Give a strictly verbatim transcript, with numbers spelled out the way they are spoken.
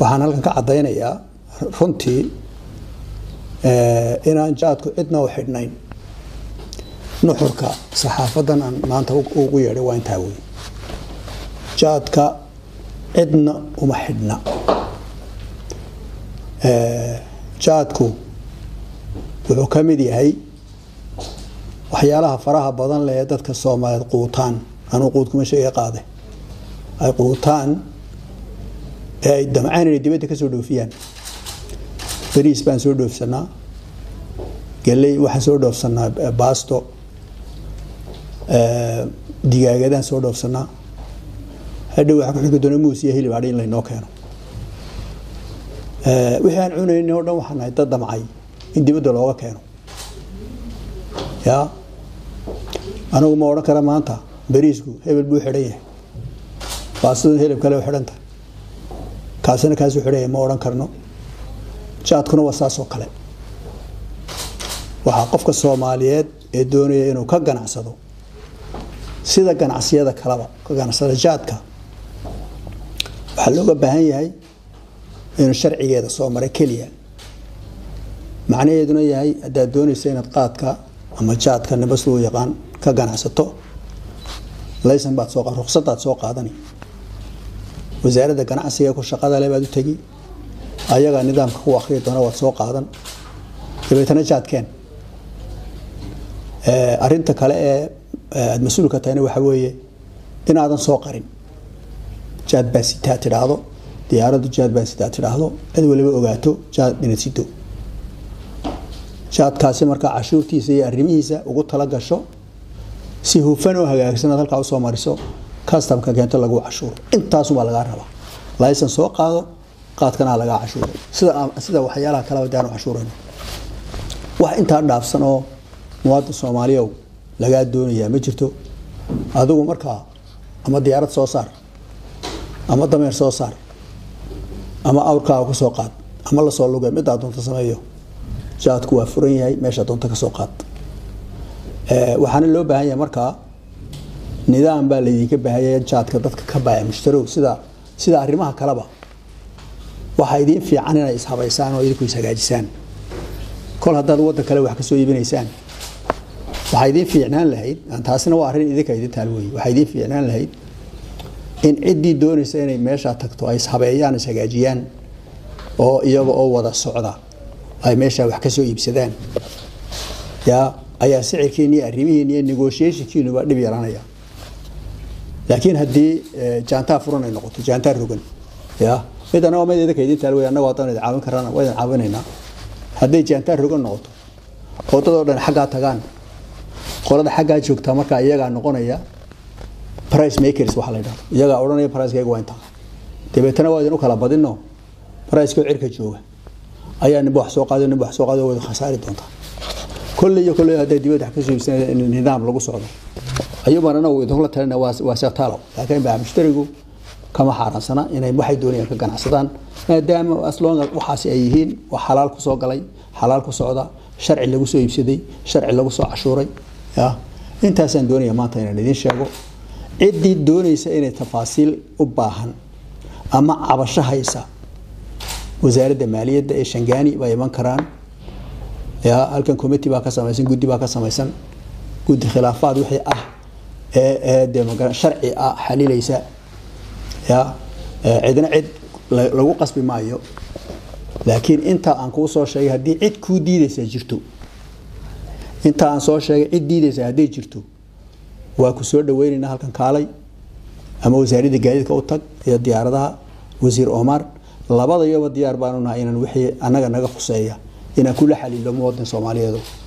waxaan halkan ka cadaynayaa runtii ee inaan jaadku cidna u xidhnayn nuxurka saxaafadan aan maanta ugu yeedhay waa intaa weey jaadka cidna uma xidhna ee jaadku wuxuu ka mid yahay waxyaalaha faraha badan leh dadka Soomaaliyeed quutaan anu quud kuma sheegay qaade ay quutaan ay damcaan inay dibadda ka soo dhoofiyaan bariis baan soo dhoofsanaa galay waxaan soo dhoofsanaa baasto ee digaagadan soo dhoofsanaa hadhow waxa ku xigay doona muus iyo hilib adin la inoo keeno ee waxaan cunayno oo dhan waxaan ay dad damcay in dibadda looga keeno ya anagu ma oran kara maanta bariisku hebel buu xidhan yahay baastada hilib kale u xidhan tahay kaasina kaas u xidhay ma oran karno jaadkuna waa saas oo kale waxa qofka Soomaaliyeed ee doonaya inuu ka ganacsado sida ganacsiyada kalaba ka ganacsada jaadka waxa looga baahan yahay inuu sharcigeeda soo maray kaliya macnaheeduna yahay hadaa doonaysa inaad qaadka ama jaadka nabas loo yaqaan ka ganacsato laysan baad soo ruqsadaad soo qaadani wasaaradda ganacsiga ku shaqada leh baad u tagi ayaga nidaamka ku akhriyo doona waad soo qaadan dibeetana jaadkeen ee arinta kale ee aad mas'uulka tahay waxa weeye in aadan soo qarin jaad baasita tiraado diyaaradu jaad baasita tiraado cid waliba ogaato jaad dhinasido jaadkaasi marka cashuurtiisa iyo arrimihiisa ugu tala gasho si hufan oo hagaagsan halka u soo mariso customka keento lagu cashuur intaas uma laga raba license soo qaado qaadkana laga cashuur sida sida waxyaalaha kala wadaan cashuurana wax inta dhaafsan oo muwaadin Soomaaliyeed laga doonayaa ma jirto adigu marka ama diyaarad soo saar ama dameer soo saar ama awrka ku soo qaad ama la soo lugay mid aad doonto sameeyo jaadku waa furan yahay meesha doonto ka soo qaad ee waxaan loo baahan yahay marka nidaam baa leeyinka baahaya jaadka dadka ka baaya mushtarow sida sida arrimaha kalaba waxa idin fiican inay ishabaysaan oo idinku isagaajisaan kol hadaad wada kale wax ka soo iibinaysaan waxa idin fiicnaan lahayd aan taasina waa arrin idinka idin talweey waxa idin fiicnaan lahayd in cidii doonaysa inay meesha tagto ay ishabeeyaan isagaajiyaan oo iyaga oo wada socda ay meesha wax ka soo iibsadaan ya ayaa sicirkiina arrimihiina iyo negotiation-kiina waa dhib yaraanaya laakiin hadii jaantaa furan ay noqoto jaantaa rogan ya midana oo meedada ka idin talweey anagu wadan caawin karana waa idin caawinayna hadii jaantaa rogan noqoto qodadoo dhan xagga tagaan qolada xagga joogta marka iyaga noqonaya price makers waxa la yiraahdo iyaga oranaya price-keega waa inta dibeetana waa idin u kala badino price-ka cirka jooga ayaa nin wax soo qaado nin wax soo qaado wada khasaari doonta kulli iyo kulli haday dibadda ka soo iibsanay in nidaam lagu socdo ayuubana uu idin la talina waa waa shaqtaalo laakiin baa mushtarigu kama xaraansana inay waxay doonayaan ka ganacsadaan maadaama asloonga waxaas ay yihiin wax xalaal ku soo galay xalaal ku socda sharci lagu soo iibsaday sharci lagu soo cashuuray ya intaas aan doonayaa maanta inaan idin sheego cidii doonaysa inay tafaasiil u baahan ama cabasho haysa wasaaradda maaliyadda ee Shangaani way iman karaan ya halkan committee baa ka samaysan guddi baa ka samaysan guddi khilaafaad wixii ah ee ee deegaan sharci ah xaliilaysa ya cidna cid lagu qasbi maayo laakiin inta aan ku soo sheegay hadii cid ku diidaysa jirto inta aan soo sheegay cid diidaysa hadii jirto waa ku soo dhaweynayna halkan kaalay ama wasaaradda gaadiidka u tag iyo diyaaradaha wasiir Omar labada iyo diyaar baan u nahay inaan wixii anaga naga khuseeya inaan kula xaliilo muwaadin Soomaaliyeed